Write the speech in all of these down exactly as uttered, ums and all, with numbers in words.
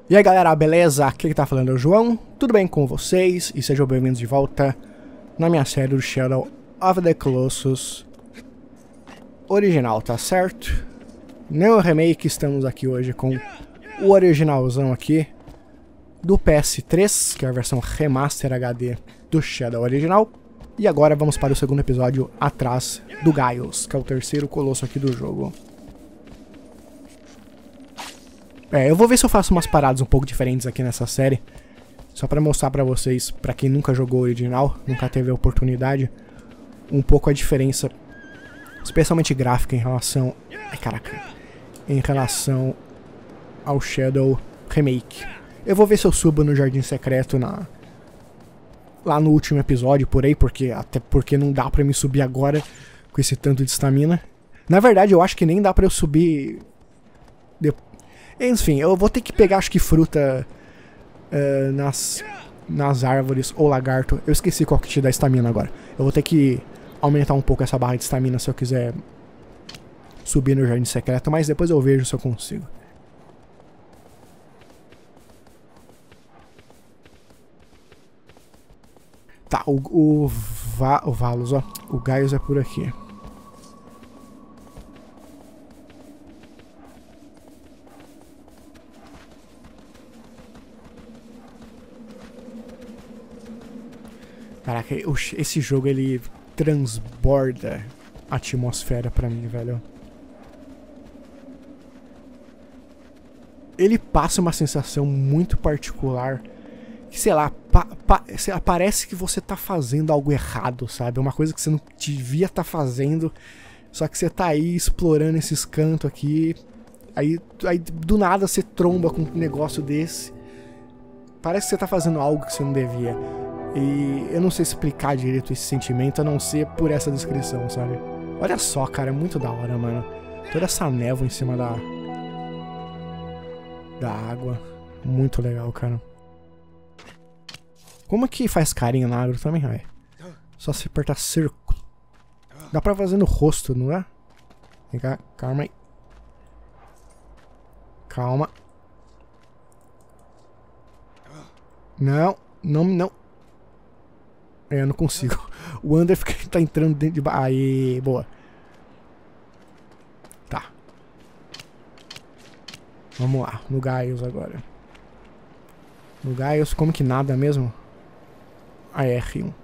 E aí galera, beleza? Aqui que tá falando é o João, tudo bem com vocês? E sejam bem-vindos de volta na minha série do Shadow of the Colossus original, tá certo? Não remake, estamos aqui hoje com o originalzão aqui do P S três, que é a versão Remaster H D do Shadow original. E agora vamos para o segundo episódio atrás do Gaius, que é o terceiro colosso aqui do jogo. É, eu vou ver se eu faço umas paradas um pouco diferentes aqui nessa série, só pra mostrar pra vocês, pra quem nunca jogou o original, nunca teve a oportunidade, um pouco a diferença, especialmente gráfica em relação... Ai, caraca. Em relação ao Shadow Remake. Eu vou ver se eu subo no Jardim Secreto na... lá no último episódio, por aí, porque até porque não dá pra me subir agora com esse tanto de estamina. Na verdade, eu acho que nem dá pra eu subir... depois. Enfim, eu vou ter que pegar, acho que fruta uh, nas, nas árvores ou lagarto. Eu esqueci qual que te dá estamina agora. Eu vou ter que aumentar um pouco essa barra de estamina se eu quiser subir no Jardim Secreto, mas depois eu vejo se eu consigo. Tá, o, o, Va, o Valos, ó. O Gaius é por aqui. Caraca, esse jogo ele transborda a atmosfera pra mim, velho. Ele passa uma sensação muito particular. Que, sei lá, pa, pa, sei lá, parece que você tá fazendo algo errado, sabe? Uma coisa que você não devia estar tá fazendo. Só que você tá aí explorando esses cantos aqui. Aí, aí do nada você tromba com um negócio desse. Parece que você tá fazendo algo que você não devia. E eu não sei explicar direito esse sentimento, a não ser por essa descrição, sabe? Olha só, cara, é muito da hora, mano. Toda essa névoa em cima da... da água. Muito legal, cara. Como que faz carinho na água também, velho? Só se apertar círculo. Dá pra fazer no rosto, não é? Vem cá, calma aí. Calma. Não, não, não. É, eu não consigo. O Under fica, tá entrando dentro de... Aí, boa. Tá. Vamos lá, no Gaius agora. No Gaius, como que nada mesmo? A R um.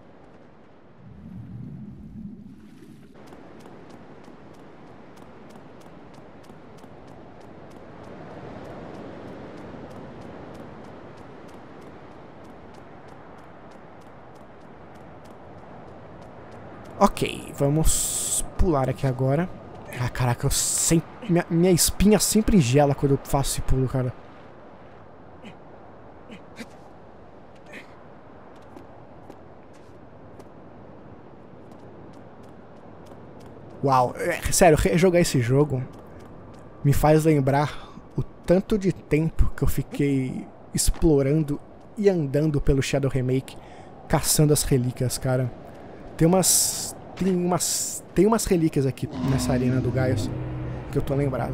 Ok, vamos pular aqui agora. Ah, caraca, eu sempre... Minha, minha espinha sempre gela quando eu faço esse pulo, cara. Uau, é, sério, rejogar esse jogo me faz lembrar o tanto de tempo que eu fiquei explorando e andando pelo Shadow Remake, caçando as relíquias, cara. Tem umas, tem umas, tem umas relíquias aqui nessa arena do Gaius que eu tô lembrado.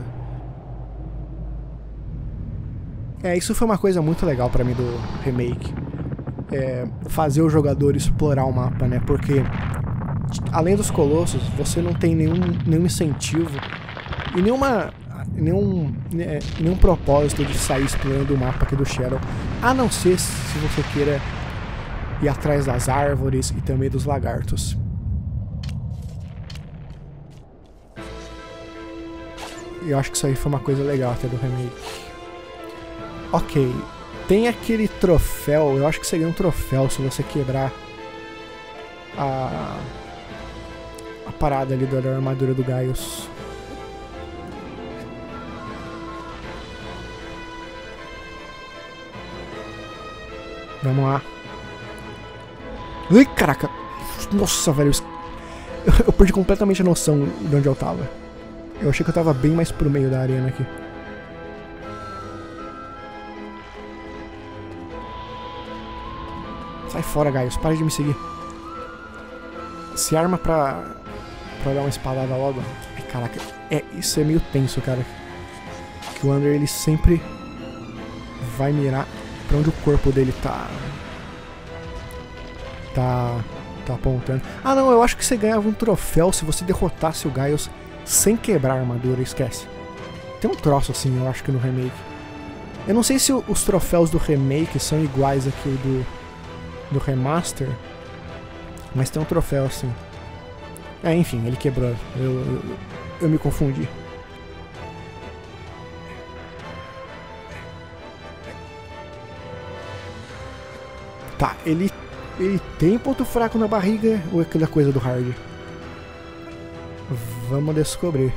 É, isso foi uma coisa muito legal pra mim do remake. É, fazer o jogador explorar o mapa, né? Porque além dos colossos, você não tem nenhum, nenhum incentivo e nenhuma, nenhum, né, nenhum propósito de sair explorando o mapa aqui do Shadow, a não ser se você queira ir atrás das árvores e também dos lagartos. Eu acho que isso aí foi uma coisa legal até do remake. Ok, tem aquele troféu, eu acho que seria um troféu se você quebrar a, a parada ali da armadura do Gaius. Vamos lá. Ai, caraca. Nossa, velho. Eu perdi completamente a noção de onde eu tava. Eu achei que eu tava bem mais pro meio da arena aqui. Sai fora, Gaius. Para de me seguir. Se arma pra... pra dar uma espadada logo. Ai, caraca. É, isso é meio tenso, cara. Que o Under, ele sempre... vai mirar pra onde o corpo dele tá. Tá. Tá apontando. Ah não, eu acho que você ganhava um troféu se você derrotasse o Gaius sem quebrar a armadura, esquece. Tem um troço assim, eu acho que no remake. Eu não sei se os troféus do remake são iguais aqui do, do remaster, mas tem um troféu assim. É, enfim, ele quebrou. Eu, eu, eu me confundi. Tá, ele, ele tem ponto fraco na barriga ou é aquela coisa do hard? Vamos descobrir.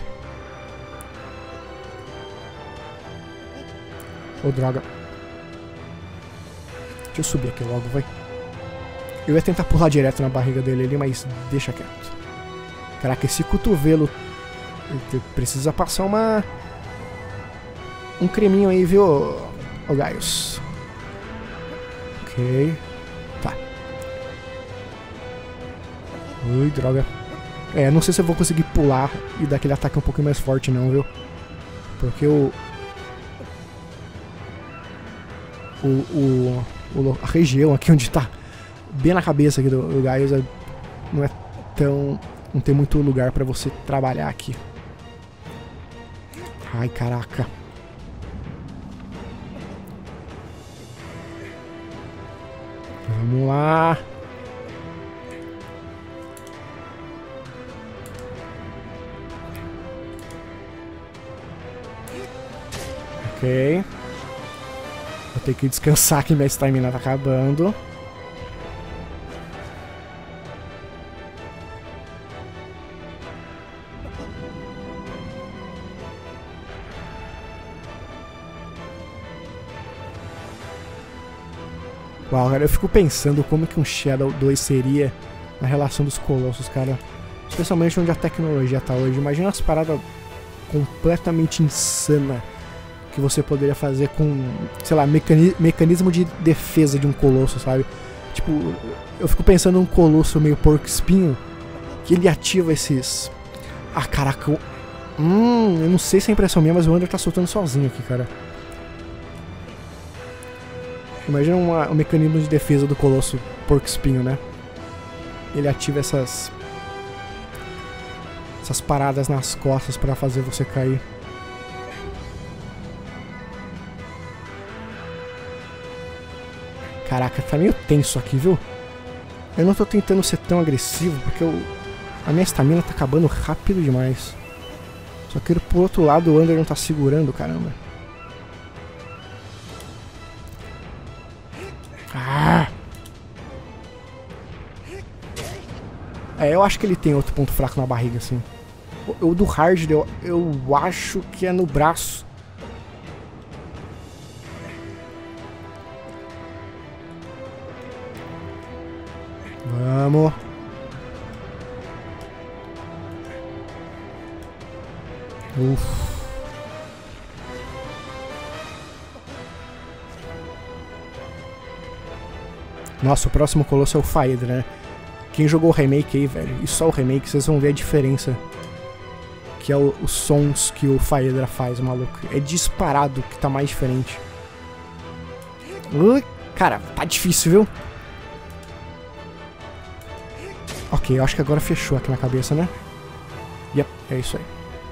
Ô, droga. Deixa eu subir aqui logo, vai. Eu ia tentar pular direto na barriga dele ali, mas deixa quieto. Caraca, esse cotovelo... Precisa passar uma... Um creminho aí, viu, ô Gaius? Ok. Tá. Ui, droga. É, não sei se eu vou conseguir pular e dar aquele ataque um pouquinho mais forte não, viu? Porque o... O... o, o a região aqui onde tá... Bem na cabeça aqui do, do Gaius é, não é tão... Não tem muito lugar pra você trabalhar aqui. Ai, caraca. Vamos lá. Ok. Vou ter que descansar que minha estamina tá acabando. Uau, cara, eu fico pensando como que um Shadow dois seria na relação dos Colossos, cara. Especialmente onde a tecnologia tá hoje. Imagina as paradas completamente insanas que você poderia fazer com, sei lá, mecani mecanismo de defesa de um Colosso, sabe? Tipo, eu fico pensando num Colosso meio porco-espinho que ele ativa esses... Ah, caraca, eu... Hum, eu não sei se é impressão minha, mas o Wander tá soltando sozinho aqui, cara. Imagina uma, um mecanismo de defesa do Colosso porco-espinho, né? Ele ativa essas... Essas paradas nas costas pra fazer você cair. Caraca, tá meio tenso aqui, viu? Eu não tô tentando ser tão agressivo, porque eu, a minha estamina tá acabando rápido demais. Só que por outro lado o Wander não tá segurando, caramba. Ah! É, eu acho que ele tem outro ponto fraco na barriga, assim. O, o do hard, eu, eu acho que é no braço. Vamos. Uff. Nossa, o próximo Colosso é o Phaedra, né? Quem jogou o remake aí, velho, e só o remake, vocês vão ver a diferença. Que é o, os sons que o Phaedra faz, maluco. É disparado que tá mais diferente. Ui, cara, tá difícil, viu? Ok, eu acho que agora fechou aqui na cabeça, né? Yep, é isso aí.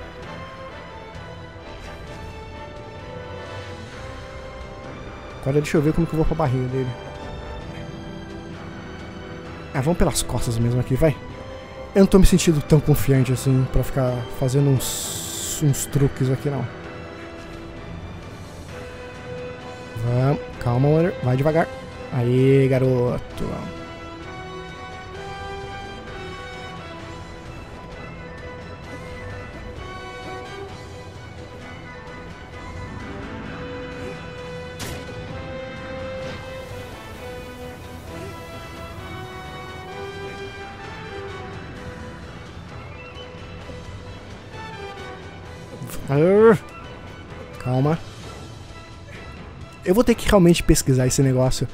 Agora deixa eu ver como que eu vou pra barriga dele. Ah, vamos pelas costas mesmo aqui, vai. Eu não tô me sentindo tão confiante assim pra ficar fazendo uns, uns truques aqui, não. Vamos, calma, Wander, vai devagar. Aí, garoto. Calma. Eu vou ter que realmente pesquisar esse negócio.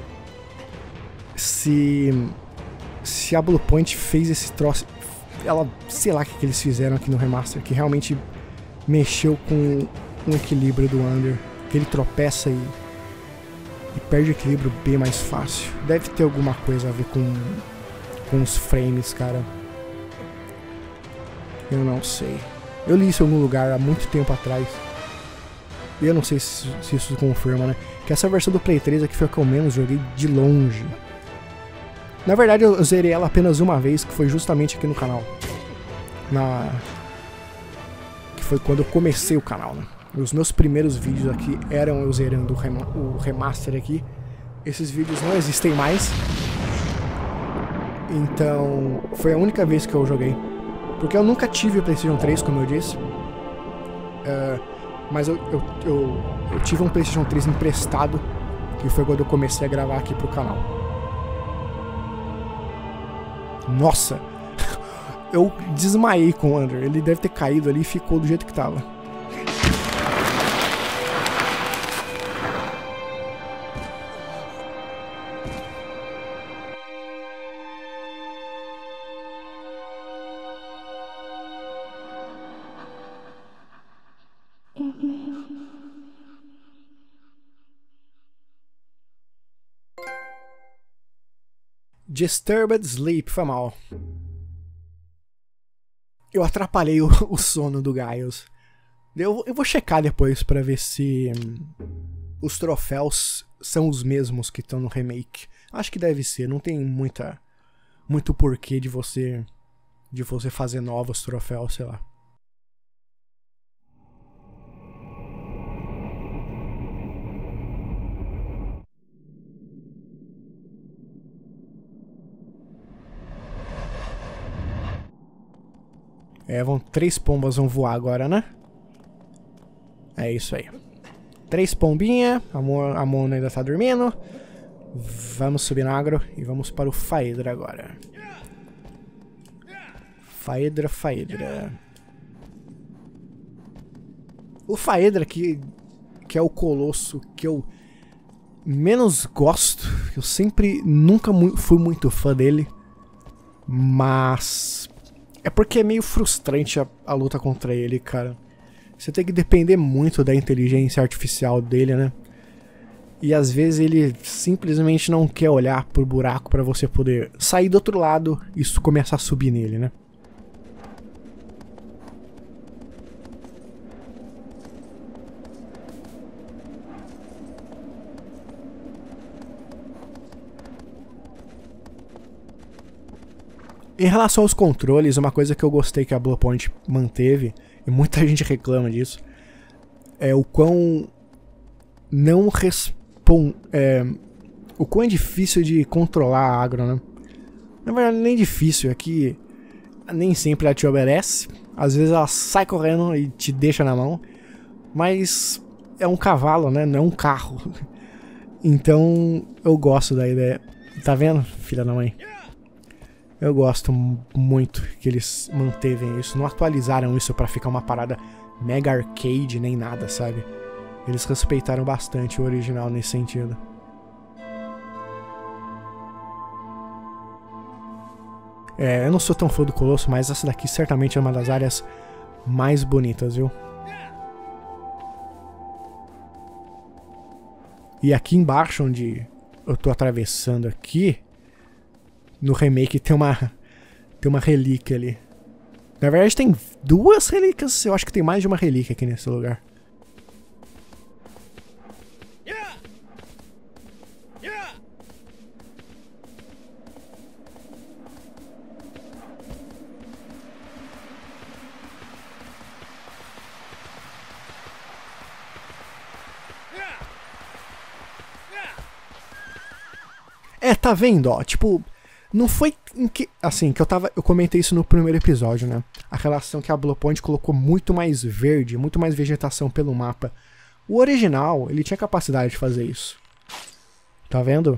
Se... Se a Bluepoint fez esse troço... Ela... Sei lá o que, que eles fizeram aqui no remaster. Que realmente mexeu com o equilíbrio do Wander. Que ele tropeça e... e perde equilíbrio bem mais fácil. Deve ter alguma coisa a ver com, com os frames, cara. Eu não sei. Eu li isso em algum lugar há muito tempo atrás. E eu não sei se, se isso confirma, né? Que essa versão do Play três aqui foi a que eu menos joguei de longe. Na verdade eu zerei ela apenas uma vez, que foi justamente aqui no canal. Na... Que foi quando eu comecei o canal, né? Os meus primeiros vídeos aqui eram eu zerando o, rem o remaster aqui. Esses vídeos não existem mais. Então, foi a única vez que eu joguei. Porque eu nunca tive o PlayStation três, como eu disse. Uh, mas eu, eu, eu, eu tive um PlayStation três emprestado, que foi quando eu comecei a gravar aqui pro canal. Nossa! Eu desmaiei com o Under. Ele deve ter caído ali e ficou do jeito que tava. Disturbed Sleep, foi mal. Eu atrapalhei o, o sono do Giles. Eu, eu vou checar depois pra ver se hum, os troféus são os mesmos que estão no remake. Acho que deve ser, não tem muita, muito porquê de você, de você fazer novos troféus, sei lá. É, vão, três pombas vão voar agora, né? É isso aí. Três pombinhas, a, Mo, a Mona ainda tá dormindo. Vamos subir na agro e vamos para o Phaedra agora. Phaedra, Phaedra. O Phaedra aqui, que é o colosso que eu menos gosto. Eu sempre, nunca mu fui muito fã dele. Mas... é porque é meio frustrante a, a luta contra ele, cara. Você tem que depender muito da inteligência artificial dele, né? E às vezes ele simplesmente não quer olhar pro buraco pra você poder sair do outro lado e isso começar a subir nele, né? Em relação aos controles, uma coisa que eu gostei que a Bluepoint manteve, e muita gente reclama disso, é o quão não responde, é, o quão é difícil de controlar a agro, né? Na verdade, nem difícil, é que nem sempre ela te obedece, às vezes ela sai correndo e te deixa na mão, mas é um cavalo, né? Não é um carro. Então, eu gosto da ideia. Tá vendo, filha da mãe? Eu gosto muito que eles mantevem isso, não atualizaram isso pra ficar uma parada mega arcade nem nada, sabe? Eles respeitaram bastante o original nesse sentido. É, eu não sou tão fã do Colosso, mas essa daqui certamente é uma das áreas mais bonitas, viu? E aqui embaixo, onde eu tô atravessando aqui, no remake tem uma tem uma relíquia ali. Na verdade tem duas relíquias, eu acho que tem mais de uma relíquia aqui nesse lugar. É, tá vendo, ó, tipo, não foi em que, assim, que eu tava, eu comentei isso no primeiro episódio, né? A relação que a Bluepoint colocou muito mais verde, muito mais vegetação pelo mapa. O original, ele tinha capacidade de fazer isso. Tá vendo?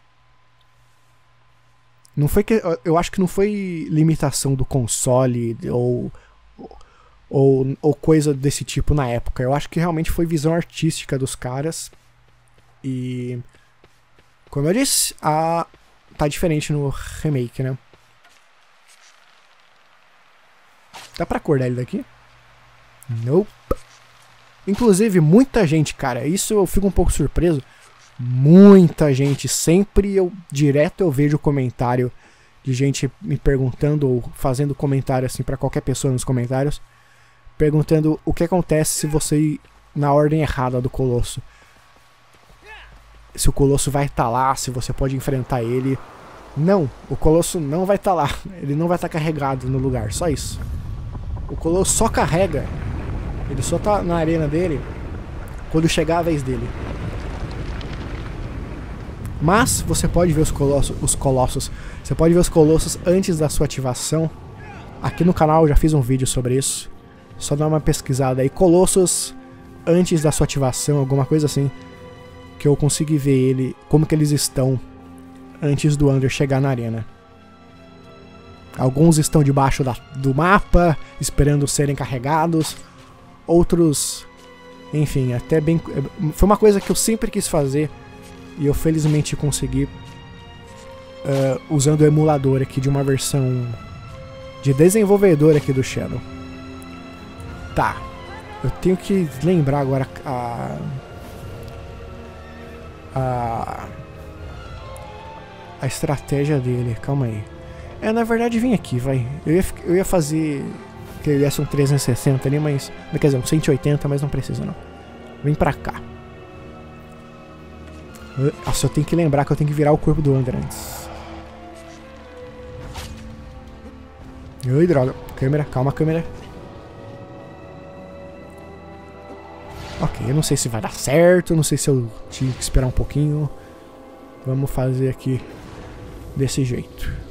Não foi que, eu acho que não foi limitação do console ou ou, ou coisa desse tipo na época. Eu acho que realmente foi visão artística dos caras. E como eu disse, a tá diferente no remake, né? Dá pra acordar ele daqui? Nope. Inclusive, muita gente, cara, isso eu fico um pouco surpreso. Muita gente, sempre eu direto eu vejo comentário de gente me perguntando ou fazendo comentário assim pra qualquer pessoa nos comentários, perguntando o que acontece se você ir na ordem errada do Colosso. Se o Colosso vai estar lá, se você pode enfrentar ele. Não, o Colosso não vai estar lá. Ele não vai estar carregado no lugar, só isso. O Colosso só carrega, ele só tá na arena dele quando chegar a vez dele. Mas você pode ver os colossos, os colossos, você pode ver os colossos antes da sua ativação. Aqui no canal eu já fiz um vídeo sobre isso. Só dá uma pesquisada aí, colossos antes da sua ativação, alguma coisa assim, que eu consegui ver ele, como que eles estão antes do Under chegar na arena. Alguns estão debaixo da, do mapa, esperando serem carregados. Outros, enfim, até bem... Foi uma coisa que eu sempre quis fazer e eu felizmente consegui uh, usando o emulador aqui de uma versão de desenvolvedor aqui do Shadow. Tá, eu tenho que lembrar agora a... a... a estratégia dele, calma aí. É, na verdade, vim aqui, vai. Eu ia, eu ia fazer... que ia ser um trezentos e sessenta ali, mas... Quer dizer, um cento e oitenta, mas não precisa, não. Vem pra cá. Nossa, eu tenho que lembrar que eu tenho que virar o corpo do Under antes. Ui, droga. Câmera, calma, câmera. Ok, eu não sei se vai dar certo, não sei se eu tinha que esperar um pouquinho. Vamos fazer aqui desse jeito.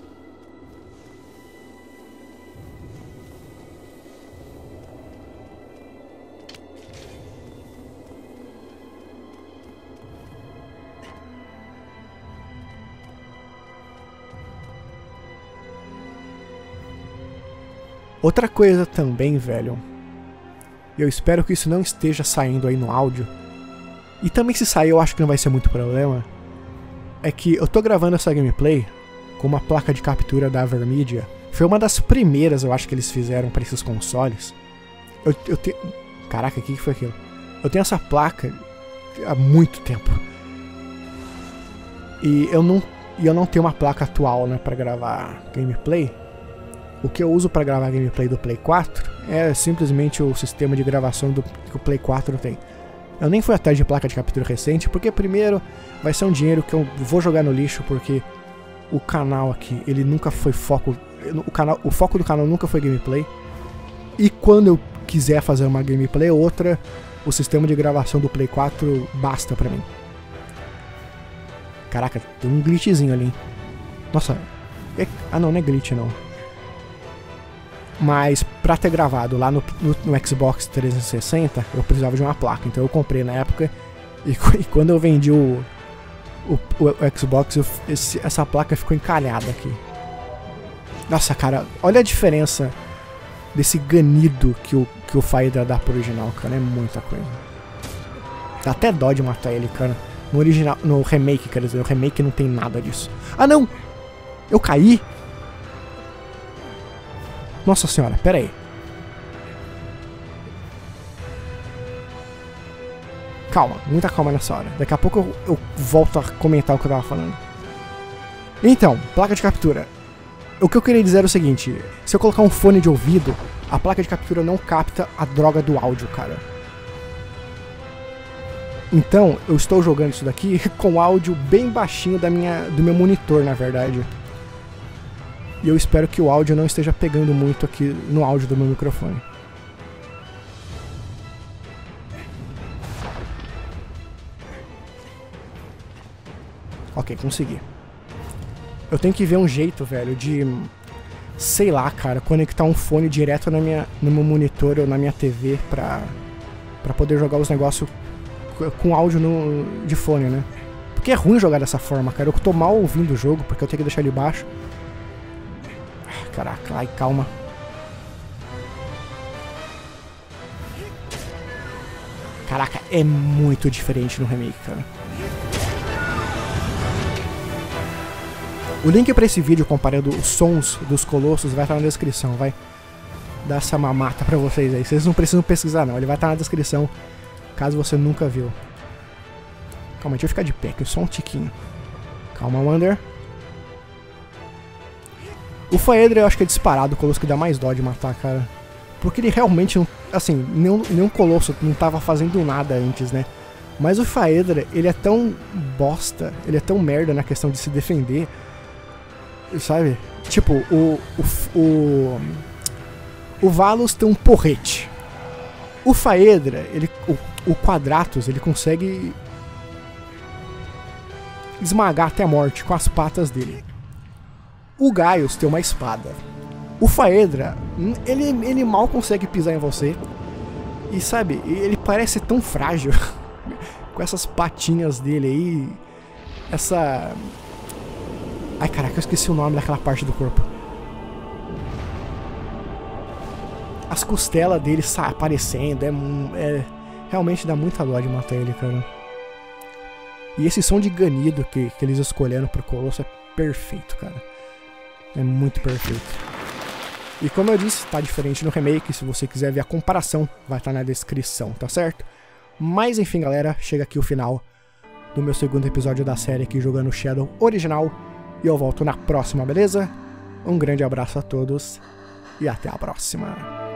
Outra coisa também, velho, eu espero que isso não esteja saindo aí no áudio, e também se sair eu acho que não vai ser muito problema, é que eu tô gravando essa gameplay com uma placa de captura da Avermedia. Foi uma das primeiras, eu acho, que eles fizeram para esses consoles. Eu, eu tenho... Caraca, o que foi aquilo? Eu tenho essa placa há muito tempo. E eu não, e eu não tenho uma placa atual, né, pra gravar gameplay. O que eu uso para gravar gameplay do Play quatro é simplesmente o sistema de gravação do, que o Play quatro tem. Eu nem fui atrás de placa de captura recente, porque primeiro vai ser um dinheiro que eu vou jogar no lixo, porque o canal aqui, ele nunca foi foco... O, canal, o foco do canal nunca foi gameplay. E quando eu quiser fazer uma gameplay ou outra, o sistema de gravação do Play quatro basta pra mim. Caraca, tem um glitchzinho ali, hein? Nossa, é... ah não, não é glitch não. Mas pra ter gravado lá no, no, no Xbox trezentos e sessenta, eu precisava de uma placa. Então eu comprei na época. E, e quando eu vendi o, o, o Xbox, eu, esse, essa placa ficou encalhada aqui. Nossa, cara, olha a diferença desse ganido que o, que o Faida dá pro original, cara. É muita coisa. Dá até dó de matar ele, cara. No original, no remake, quer dizer, o remake não tem nada disso. Ah, não! Eu caí! Nossa senhora, pera aí. Calma, muita calma nessa hora. Daqui a pouco eu, eu volto a comentar o que eu tava falando. Então, placa de captura. O que eu queria dizer é o seguinte. Se eu colocar um fone de ouvido, a placa de captura não capta a droga do áudio, cara. Então, eu estou jogando isso daqui com áudio bem baixinho da minha, do meu monitor, na verdade. E eu espero que o áudio não esteja pegando muito aqui no áudio do meu microfone. Ok, consegui. Eu tenho que ver um jeito, velho, de... sei lá, cara, conectar um fone direto na minha, no meu monitor ou na minha T V pra, pra poder jogar os negócios com áudio no, de fone, né? Porque é ruim jogar dessa forma, cara. Eu tô mal ouvindo o jogo porque eu tenho que deixar ele baixo. Caraca, ai, calma. Caraca, é muito diferente no remake, cara. O link pra esse vídeo comparando os sons dos colossos vai estar na descrição, vai dar essa mamata pra vocês aí. Vocês não precisam pesquisar não, ele vai estar na descrição, caso você nunca viu. Calma, deixa eu ficar de pé aqui, só um tiquinho. Calma, Wander. O Faedra eu acho que é disparado o colosso que dá mais dó de matar, cara. Porque ele realmente não... Assim, nenhum, nenhum colosso não tava fazendo nada antes, né? Mas o Faedra, ele é tão bosta, ele é tão merda na questão de se defender. Sabe? Tipo, o... O, o, o Valos tem um porrete. O Faedra, ele, o, o Quadratus, ele consegue esmagar até a morte com as patas dele. O Gaius tem uma espada. O Faedra, ele, ele mal consegue pisar em você. E sabe, ele parece tão frágil. Com essas patinhas dele aí. Essa... Ai caraca, eu esqueci o nome daquela parte do corpo. As costelas dele aparecendo. É, é, realmente dá muita dó de matar ele, cara. E esse som de ganido que, que eles escolheram pro Colosso é perfeito, cara. É muito perfeito. E como eu disse, tá diferente no remake. Se você quiser ver a comparação, vai estar na descrição, tá certo? Mas enfim, galera, chega aqui o final do meu segundo episódio da série aqui jogando Shadow original. E eu volto na próxima, beleza? Um grande abraço a todos e até a próxima.